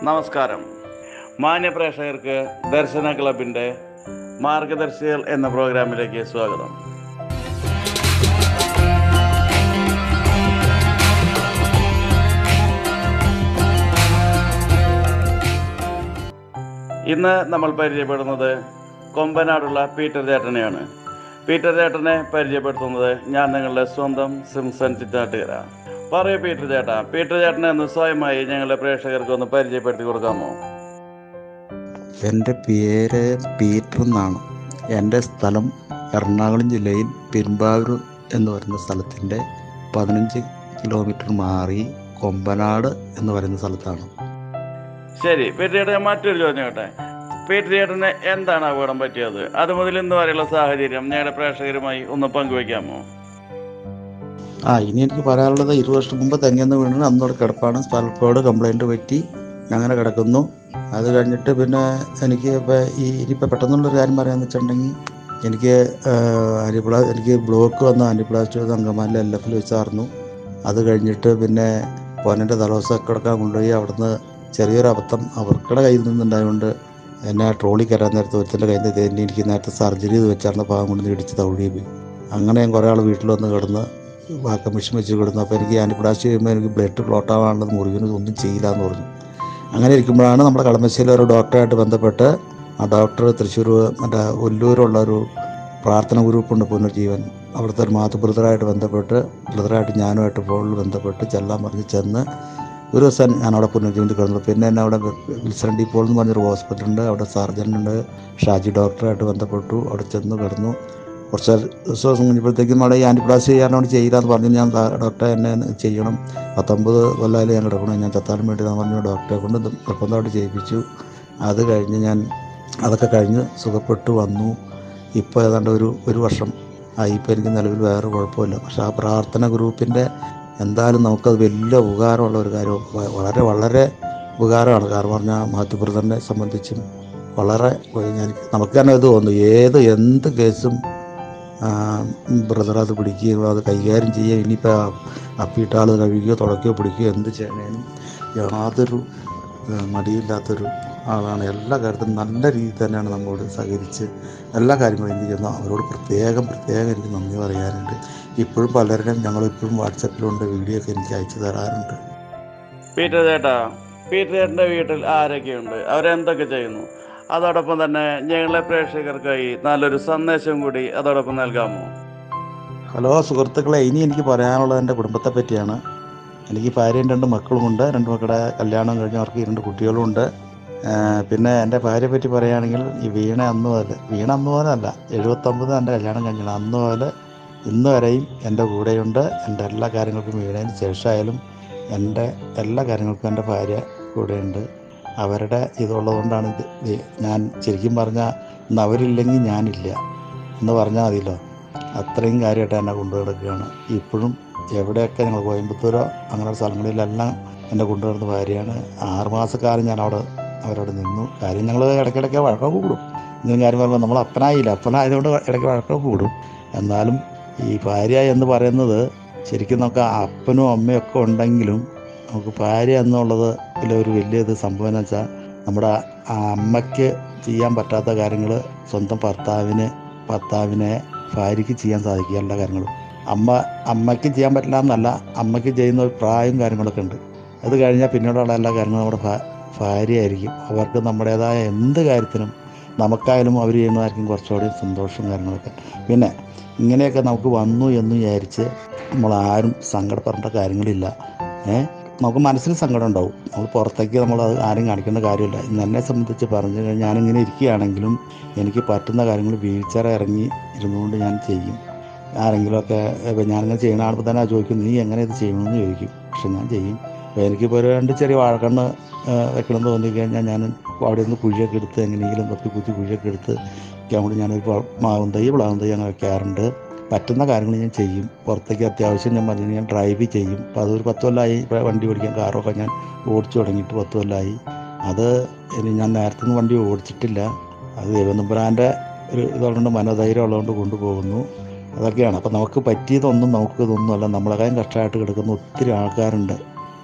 നമസ്കാരം. മാന്യ പ്രേക്ഷകർക്ക് ദർശന ക്ലബിൻ്റെ മാർഗദർശികൾ എന്ന പ്രോഗ്രാമിലേക്ക് സ്വാഗതം. ഇന്ന് നമ്മൾ പരിചയപ്പെടുന്നത് കൊമ്പനാടുള്ള പീറ്റർ ചേട്ടനെയാണ്. പീറ്റർ ചേട്ടനെ പരിചയപ്പെടുത്തുന്നത് ഞാൻ നിങ്ങളുടെ സ്വന്തം സിംസൺ ചിറ്റാട്ടുകര. പറയൂ പീറ്റർ ചേട്ടാ, പീറ്റർ ചേട്ടനെ ഒന്ന് സ്വയമായി ഞങ്ങളുടെ പ്രേക്ഷകർക്ക് ഒന്ന് പരിചയപ്പെടുത്തി കൊടുക്കാമോ? എൻ്റെ പേര് പീറ്റർ എന്നാണ്. എൻ്റെ സ്ഥലം എറണാകുളം ജില്ലയിൽ പെരുമ്പാവൂർ എന്ന് പറയുന്ന സ്ഥലത്തിൻ്റെ 15 കിലോമീറ്റർ മാറി കൊമ്പനാട് എന്ന് പറയുന്ന സ്ഥലത്താണ്. ശരി പീറ്റർ ചേട്ടൻ, മറ്റൊരു ചോദ്യം കേട്ടെ. പീറ്റർ ചേട്ടന് എന്താണ് അപകടം പറ്റിയത്? അതുമുതൽ ഇന്ന് വരെയുള്ള സാഹചര്യം ഞങ്ങളുടെ പ്രേക്ഷകരുമായി ഒന്ന് പങ്കുവയ്ക്കാമോ? ഇനി എനിക്ക് പറയാനുള്ളത് 20 വർഷം മുമ്പ് തെങ്ങെന്ന് വീണ് അന്നോടെ കിടപ്പാണ്. സ്പൽക്കോട് കംപ്ലൈൻറ്റ് പറ്റി അങ്ങനെ കിടക്കുന്നു. അത് കഴിഞ്ഞിട്ട് പിന്നെ എനിക്ക് ഇനിയിപ്പോൾ പെട്ടെന്നുള്ളൊരു കാര്യം പറയാമെന്ന് വെച്ചിട്ടുണ്ടെങ്കിൽ എനിക്ക് ബ്ലോക്ക് വന്ന ആൻറ്റിപ്ലാസ്റ്റ് അങ്കമാലിലെ LF വെച്ചായിരുന്നു. അത് കഴിഞ്ഞിട്ട് പിന്നെ പോനൻ്റെ തലവസമൊക്കെ കിടക്കാൻ കൊണ്ടുപോയി. അവിടുന്ന് ചെറിയൊരു അബദ്ധം അവർക്കുടെ കയ്യിൽ നിന്നുണ്ടായതുകൊണ്ട് എന്നെ ട്രോളി കയറാൻ നേരത്തെ ഒരുത്തിൻ്റെ കയ്യിൽ നിന്ന് എനിക്ക് നേരത്തെ സർജറി ചെയ്ത് വെച്ചായിരുന്നു. പാവം കൊണ്ട് ഇടിച്ച് തൗഴി പോയി. അങ്ങനെ ഞാൻ കുറേ ആൾ വീട്ടിൽ വന്ന് കിടന്ന് വാക്ക മിഷൻ വെച്ച് കിടന്നു. അപ്പോൾ എനിക്ക് ആൻറ്റിപ്ലാസ്റ്റ് ചെയ്യുമ്പോൾ എനിക്ക് ബ്ലഡ് ക്ലോട്ട് ആവാനുള്ളത് മുറിവിന് ഒന്നും ചെയ്യില്ല എന്ന് പറഞ്ഞു. അങ്ങനെ ഇരിക്കുമ്പോഴാണ് നമ്മുടെ കളമശ്ശേരിയിലെ ഒരു ഡോക്ടറായിട്ട് ബന്ധപ്പെട്ട് ആ ഡോക്ടർ തൃശ്ശൂർ ഒല്ലൂരുള്ള ഒരു പ്രാർത്ഥന ഗ്രൂപ്പുണ്ട് പുനർജീവൻ, അവിടുത്തെ ഒരു ബ്രദറായിട്ട് ഞാനുമായിട്ട് ഫോണിൽ ബന്ധപ്പെട്ട് ചെല്ലാൻ പറഞ്ഞ് ചെന്ന് ഒരു ദിവസം ഞാനവിടെ പുനർജീവനത്തിൽ കിടന്നു. പിന്നെ എന്നെ അവിടെ വിൽസൺ ഡിപ്പോൾ എന്ന് പറഞ്ഞൊരു ഹോസ്പിറ്റലുണ്ട്, അവിടെ സർജനുണ്ട്, ഷാജി ഡോക്ടറായിട്ട് ബന്ധപ്പെട്ടു. അവിടെ ചെന്ന് കിടന്നു. കുറച്ച് ദിവസം കഴിഞ്ഞപ്പോഴത്തേക്കും അവിടെ ഈ ആൻറ്റിപ്ലാസ്റ്റ് ചെയ്യാനോട് ചെയ്യില്ലാന്ന് പറഞ്ഞു. ഞാൻ ഡോക്ടറെ എന്നെ ചെയ്യണം, 19 കൊല്ലമായാലും ഞാൻ കിടക്കണം, ഞാൻ ചത്താനും വേണ്ടി ഞാൻ പറഞ്ഞു. ഡോക്ടറെ കൊണ്ട് നിർബന്ധമായിട്ട് ചെയ്യിപ്പിച്ചു. അത് കഴിഞ്ഞ് അതൊക്കെ കഴിഞ്ഞ് സുഖപ്പെട്ടു വന്നു. ഇപ്പോൾ ഏതാണ്ട് ഒരു വർഷം ആയി. ഇപ്പോൾ എനിക്ക് നിലവിൽ വേറെ കുഴപ്പമില്ല. പക്ഷേ ആ പ്രാർത്ഥന ഗ്രൂപ്പിൻ്റെ എന്തായാലും നമുക്കത് വലിയ ഉപകാരമുള്ള ഒരു കാര്യം, വളരെ വളരെ ഉപകാരമാണ്. കാരണം പറഞ്ഞാൽ മാത്യുബ്രദറിനെ സംബന്ധിച്ചും വളരെ നമുക്ക് തന്നെ ഇത് തോന്നുന്നു. എന്ത് കേസും ബ്രദർ അത് പിടിക്കുകയും അത് കൈകാര്യം ചെയ്യുകയും ഇനിയിപ്പോൾ അപ്പിയിട്ടാൾ കഴുകുകയോ തുടക്കുകയോ പിടിക്കുകയോ എന്ത് ചെയ്യണേനും യാതൊരു മടിയില്ലാത്തൊരു ആളാണ്. എല്ലാ കാര്യത്തിലും നല്ല രീതിയിൽ തന്നെയാണ് നമ്മളോട് സഹകരിച്ച് എല്ലാ കാര്യങ്ങളും എനിക്ക് ചെയ്യുന്നു. അവരോട് പ്രത്യേകം എനിക്ക് നന്ദി പറയാനുണ്ട്. ഇപ്പോഴും പലരുടെയും ഞങ്ങളിപ്പോഴും വാട്സപ്പിലുണ്ട്, വീഡിയോ ഒക്കെ എനിക്ക് അയച്ചു തരാറുണ്ട്. പീറ്റർ ചേട്ടൻ്റെ വീട്ടിൽ ആരൊക്കെയുണ്ട്? അവരെന്തൊക്കെ ചെയ്യുന്നു? അതോടൊപ്പം തന്നെ ഞങ്ങളെ പ്രേക്ഷകർക്കായി നല്ലൊരു സന്ദേശം കൂടി അതോടൊപ്പം നൽകാമോ? ഹലോ സുഹൃത്തുക്കളെ, ഇനി എനിക്ക് പറയാനുള്ളത് എൻ്റെ കുടുംബത്തെ പറ്റിയാണ്. എനിക്ക് ഭാര്യയും 2 മക്കളുമുണ്ട്. 2 മക്കളുടെ കല്യാണം കഴിഞ്ഞ് അവർക്ക് 2 കുട്ടികളുമുണ്ട്. പിന്നെ എൻ്റെ ഭാര്യയെ പറ്റി പറയുകയാണെങ്കിൽ ഈ വീണ അന്ന് മുതലല്ല 79 എൻ്റെ കല്യാണം കഴിഞ്ഞാണ്. അന്ന് മുതൽ ഇന്ന് വരെയും എൻ്റെ കൂടെയുണ്ട്. എൻ്റെ എല്ലാ കാര്യങ്ങൾക്കും വീണതിന് ശേഷമായാലും എൻ്റെ എല്ലാ കാര്യങ്ങൾക്കും എൻ്റെ ഭാര്യ കൂടെയുണ്ട്. അവരുടെ ഇതുള്ളതുകൊണ്ടാണ് ഞാൻ ശരിക്കും പറഞ്ഞാൽ ഇന്ന് അവരില്ലെങ്കിൽ ഞാനില്ല എന്ന് പറഞ്ഞാൽ മതിയല്ലോ. അത്രയും കാര്യമായിട്ട് എന്നെ കൊണ്ടു കിടക്കുകയാണ്. ഇപ്പോഴും എവിടെയൊക്കെ ഞങ്ങൾ കോയമ്പത്തൂരോ അങ്ങനെയുള്ള സ്ഥലങ്ങളിലെല്ലാം എന്നെ കൊണ്ടുവരുന്ന ഭാര്യയാണ്. 6 മാസക്കാലം ഞാൻ അവരോട് നിന്നു. കാര്യം ഞങ്ങൾ ഇടയ്ക്കിടയ്ക്ക് വഴക്കൊക്കെ കൂടും. ഇങ്ങനെ കാര്യം പറയുമ്പോൾ നമ്മൾ അപ്പനായതുകൊണ്ട് ഇടയ്ക്ക് വഴക്കൊക്കെ കൂടും. എന്നാലും ഈ ഭാര്യ എന്ന് പറയുന്നത് ശരിക്കും നമുക്ക് അപ്പനും അമ്മയൊക്കെ ഉണ്ടെങ്കിലും നമുക്ക് ഭാര്യ എന്നുള്ളത് ഒരു വലിയ സംഭവം എന്ന് വെച്ചാൽ നമ്മുടെ അമ്മയ്ക്ക് ചെയ്യാൻ പറ്റാത്ത കാര്യങ്ങൾ സ്വന്തം ഭർത്താവിനെ ഭാര്യയ്ക്ക് ചെയ്യാൻ സാധിക്കുക. എല്ലാ കാര്യങ്ങളും അമ്മയ്ക്ക് ചെയ്യാൻ പറ്റില്ല എന്നല്ല, അമ്മയ്ക്ക് ചെയ്യുന്ന ഒരു പ്രായം കാര്യങ്ങളൊക്കെ ഉണ്ട്. അത് കഴിഞ്ഞാൽ പിന്നീടുള്ള എല്ലാ കാര്യങ്ങളും നമ്മുടെ ഭാര്യയായിരിക്കും. അവർക്ക് നമ്മുടേതായ എന്ത് കാര്യത്തിനും നമുക്കായാലും അവർ ചെയ്യുന്നതായിരിക്കും കുറച്ചുകൂടി സന്തോഷം കാര്യങ്ങളൊക്കെ. പിന്നെ ഇങ്ങനെയൊക്കെ നമുക്ക് വന്നു എന്ന് വിചാരിച്ച് നമ്മളാരും സങ്കടപ്പെടേണ്ട കാര്യങ്ങളില്ല. നമുക്ക് മനസ്സിന് സങ്കടം ഉണ്ടാവും. നമ്മൾ പുറത്തേക്ക് അത് ആരും കാണിക്കേണ്ട കാര്യമില്ല. ഇന്ന് എന്നെ സംബന്ധിച്ച് പറഞ്ഞു കഴിഞ്ഞാൽ ഞാനിങ്ങനെ ഇരിക്കുകയാണെങ്കിലും എനിക്ക് പറ്റുന്ന കാര്യങ്ങൾ വീൽചെയർ ഇറങ്ങി ഇരുന്നുകൊണ്ട് ഞാൻ ചെയ്യും. ആരെങ്കിലുമൊക്കെ ഞാനിങ്ങനെ ചെയ്യണ ആളുമ്പോൾ തന്നെ ചോദിക്കും, നീ എങ്ങനെ ഇത് ചെയ്യണമെന്ന് ചോദിക്കും. പക്ഷെ ഞാൻ ചെയ്യും. അപ്പോൾ എനിക്കിപ്പോൾ 2 ചെറിയ വാഴക്കണ്ണ് വെക്കണമെന്ന് തോന്നിക്കഴിഞ്ഞാൽ ഞാൻ അവിടെ നിന്ന് കുഴിയൊക്കെ എടുത്ത് എങ്ങനെയെങ്കിലും കുത്തി കുഴിയൊക്കെ എടുത്ത് കൊണ്ട് ഞാനൊരു പ്ലാവും തൈ അങ്ങനെ വെക്കാറുണ്ട്. പറ്റുന്ന കാര്യങ്ങൾ ഞാൻ ചെയ്യും. പുറത്തേക്ക് അത്യാവശ്യം ഞാൻ പറഞ്ഞു ഞാൻ ഡ്രൈവ് ചെയ്യും. അപ്പോൾ അതൊരു 10 കൊല്ലമായി വണ്ടി ഓടിക്കാൻ. കാറൊക്കെ ഞാൻ ഓടിച്ചു തുടങ്ങിയിട്ട് 10 കൊല്ലമായി. അത് ഞാൻ നേരത്തെ വണ്ടി ഓടിച്ചിട്ടില്ല. അത് ദൈവനമ്പുരാൻ്റെ ഒരു ഇതുകൊണ്ട് മനോധൈര്യം ഉള്ളതുകൊണ്ട് കൊണ്ടുപോകുന്നു. അതൊക്കെയാണ്. അപ്പോൾ നമുക്ക് പറ്റിയതൊന്നും നമുക്കിതൊന്നുമല്ല. നമ്മളെക്കാളും കഷ്ടമായിട്ട് കിടക്കുന്ന ഒത്തിരി ആൾക്കാരുണ്ട്.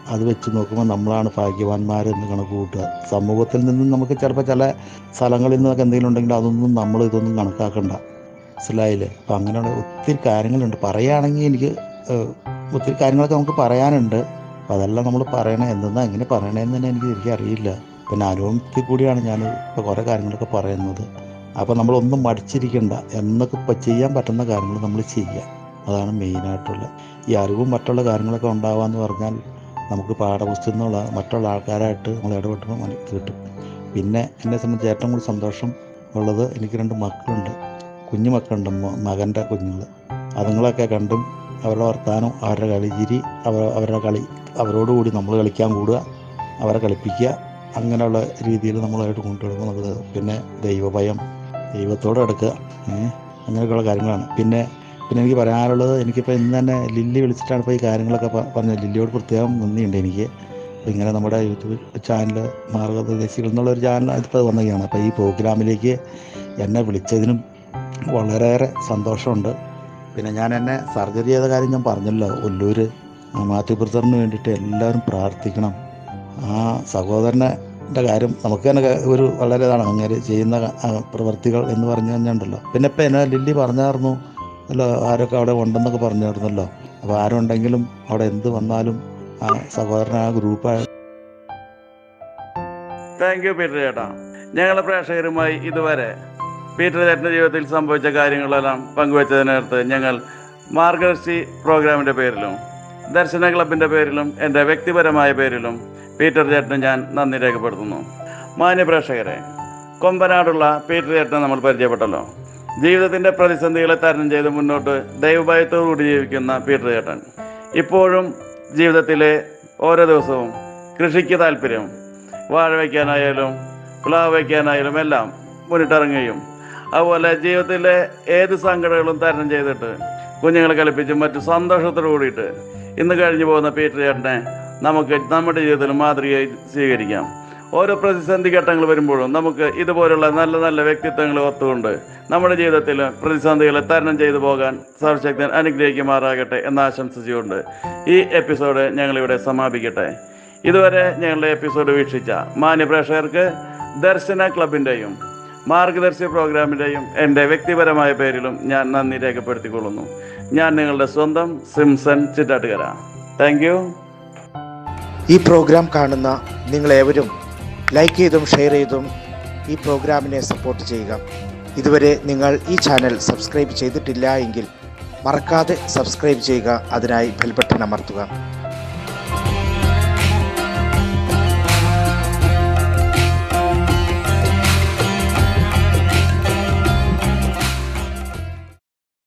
അത് വെച്ച് നോക്കുമ്പോൾ നമ്മളാണ് ഭാഗ്യവാന്മാരെന്ന് കണക്ക് കൂട്ടുക. സമൂഹത്തിൽ നിന്നും നമുക്ക് ചിലപ്പോൾ ചില സ്ഥലങ്ങളിൽ നിന്നൊക്കെ എന്തെങ്കിലും ഉണ്ടെങ്കിൽ അതൊന്നും ഇതൊന്നും കണക്കാക്കണ്ട, മനസ്സിലായില്ലേ? അപ്പം അങ്ങനെയുള്ള ഒത്തിരി കാര്യങ്ങളുണ്ട്. പറയുകയാണെങ്കിൽ എനിക്ക് ഒത്തിരി കാര്യങ്ങളൊക്കെ നമുക്ക് പറയാനുണ്ട്. അപ്പോൾ അതെല്ലാം നമ്മൾ പറയണേ, എന്തെന്നാ എങ്ങനെ പറയണതെന്ന് തന്നെ എനിക്ക് അറിയില്ല. പിന്നെ അനുഭവത്തിൽ കൂടിയാണ് ഞാൻ ഇപ്പോൾ കുറേ കാര്യങ്ങളൊക്കെ പറയുന്നത്. അപ്പോൾ നമ്മളൊന്നും മടിച്ചിരിക്കണ്ട, എന്നൊക്കെ ഇപ്പം ചെയ്യാൻ പറ്റുന്ന കാര്യങ്ങൾ നമ്മൾ ചെയ്യുക. അതാണ് മെയിനായിട്ടുള്ള ഈ അറിവും മറ്റുള്ള കാര്യങ്ങളൊക്കെ ഉണ്ടാവുക പറഞ്ഞാൽ നമുക്ക് പാഠപുസ്തകത്തിനുള്ള മറ്റുള്ള ആൾക്കാരായിട്ട് നമ്മൾ ഇടപെട്ടുമ്പോൾ കിട്ടും. പിന്നെ എന്നെ സംബന്ധിച്ച് ഏറ്റവും കൂടുതൽ സന്തോഷം ഉള്ളത്, എനിക്ക് 2 മക്കളുണ്ട്, കുഞ്ഞു മക്കളുണ്ട്, മകൻ്റെ കുഞ്ഞുങ്ങൾ. അതുങ്ങളൊക്കെ കണ്ടും അവരുടെ വർത്താനം, അവരുടെ കളിചിരി, അവരുടെ കളി, അവരോടുകൂടി നമ്മൾ കളിക്കാൻ കൂടുക, അവരെ കളിപ്പിക്കുക, അങ്ങനെയുള്ള രീതിയിൽ നമ്മളായിട്ട് കൊണ്ടുവരുന്നത്. പിന്നെ ദൈവഭയം, ദൈവത്തോടെ എടുക്കുക, അങ്ങനെയൊക്കെയുള്ള കാര്യങ്ങളാണ്. പിന്നെ എനിക്ക് പറയാനുള്ളത്, എനിക്കിപ്പോൾ ഇന്ന് തന്നെ ലില്ലി വിളിച്ചിട്ടാണ് ഇപ്പോൾ ഈ കാര്യങ്ങളൊക്കെ പറഞ്ഞത്. ലില്ലിയോട് പ്രത്യേകം നന്ദിയുണ്ട് എനിക്ക്. അപ്പോൾ ഇങ്ങനെ നമ്മുടെ യൂട്യൂബ് ചാനൽ മാർഗദർശികൾ എന്നുള്ളൊരു ചാനൽ ഇപ്പോൾ വന്നതാണ്. അപ്പോൾ ഈ പ്രോഗ്രാമിലേക്ക് എന്നെ വിളിച്ചതിനും വളരെയേറെ സന്തോഷമുണ്ട്. പിന്നെ എന്നെ സർജറി ചെയ്ത കാര്യം ഞാൻ പറഞ്ഞല്ലോ, ഒല്ലൂർ മാത്യു ബ്രദറിന് വേണ്ടിയിട്ട് എല്ലാവരും പ്രാർത്ഥിക്കണം. ആ സഹോദരൻ്റെ കാര്യം നമുക്ക് തന്നെ ഒരു വളരെ ഇതാണ്, അങ്ങനെ ചെയ്യുന്ന പ്രവൃത്തികൾ എന്ന് പറഞ്ഞു കഴിഞ്ഞുണ്ടല്ലോ. പിന്നെ ഇപ്പം എന്നെ ലില്ലി പറഞ്ഞായിരുന്നു അല്ലോ, ആരൊക്കെ അവിടെ ഉണ്ടെന്നൊക്കെ പറഞ്ഞായിരുന്നല്ലോ. അപ്പോൾ ആരുണ്ടെങ്കിലും അവിടെ എന്ത് വന്നാലും ആ സഹോദരൻ ആ ഗ്രൂപ്പായി. താങ്ക് യു പീറ്റർ ചേട്ടാ. ഞങ്ങളുടെ പ്രേക്ഷകരുമായി ഇതുവരെ പീറ്റർ ചേട്ടൻ്റെ ജീവിതത്തിൽ സംഭവിച്ച കാര്യങ്ങളെല്ലാം പങ്കുവച്ചതിനടുത്ത് ഞങ്ങൾ മാർഗദർശി പ്രോഗ്രാമിൻ്റെ പേരിലും ദർശന ക്ലബിൻ്റെ പേരിലും എൻ്റെ വ്യക്തിപരമായ പേരിലും പീറ്റർ ചേട്ടന് ഞാൻ നന്ദി രേഖപ്പെടുത്തുന്നു. മാന്യ പ്രേക്ഷകരെ, കൊമ്പനാടുള്ള പീറ്റർ ചേട്ടനെ നമ്മൾ പരിചയപ്പെട്ടല്ലോ. ജീവിതത്തിൻ്റെ പ്രതിസന്ധികളെ തരണം ചെയ്ത് മുന്നോട്ട് ദൈവഭയത്തോടുകൂടി ജീവിക്കുന്ന പീറ്റർ ചേട്ടൻ ഇപ്പോഴും ജീവിതത്തിലെ ഓരോ ദിവസവും കൃഷിക്ക് താല്പര്യം, വാഴ വയ്ക്കാനായാലും പ്ലാവ് വയ്ക്കാനായാലും എല്ലാം മുന്നിട്ടിറങ്ങുകയും അതുപോലെ ജീവിതത്തിലെ ഏത് സങ്കടങ്ങളും തരണം ചെയ്തിട്ട് കുഞ്ഞുങ്ങളെ കളിപ്പിച്ചും മറ്റു സന്തോഷത്തോടു കൂടിയിട്ട് ഇന്ന് കഴിഞ്ഞു പോകുന്ന പീറ്റർ ചേട്ടനെ നമുക്ക് നമ്മുടെ ജീവിതത്തിൽ മാതൃകയായി സ്വീകരിക്കാം. ഓരോ പ്രതിസന്ധി ഘട്ടങ്ങൾ വരുമ്പോഴും നമുക്ക് ഇതുപോലുള്ള നല്ല നല്ല വ്യക്തിത്വങ്ങൾ ഓർത്തുകൊണ്ട് നമ്മുടെ ജീവിതത്തിൽ പ്രതിസന്ധികളെ തരണം ചെയ്തു പോകാൻ സർവശക്തൻ അനുഗ്രഹിക്കുമാറാകട്ടെ എന്ന് ആശംസിച്ചുകൊണ്ട് ഈ എപ്പിസോഡ് ഞങ്ങളിവിടെ സമാപിക്കട്ടെ. ഇതുവരെ ഞങ്ങളുടെ എപ്പിസോഡ് വീക്ഷിച്ച മാന്യ പ്രേക്ഷകർക്ക് ദർശന ക്ലബിൻ്റെയും മാർഗദർശി പ്രോഗ്രാമിൻ്റെയും എൻ്റെ വ്യക്തിപരമായ പേരിലും ഞാൻ നന്ദി രേഖപ്പെടുത്തിക്കൊള്ളുന്നു. ഞാൻ നിങ്ങളുടെ സ്വന്തം സിംസൺ ചിറ്റാട്ടുകര. Thank you. ഈ പ്രോഗ്രാം കാണുന്ന നിങ്ങളേവരും ലൈക്ക് ചെയ്തും ഷെയർ ചെയ്തും ഈ പ്രോഗ്രാമിനെ സപ്പോർട്ട് ചെയ്യുക. ഇതുവരെ നിങ്ങൾ ഈ ചാനൽ സബ്സ്ക്രൈബ് ചെയ്തിട്ടില്ല എങ്കിൽ മറക്കാതെ സബ്സ്ക്രൈബ് ചെയ്യുക. അതിനായി ബെൽ ബട്ടൺ അമർത്തുക.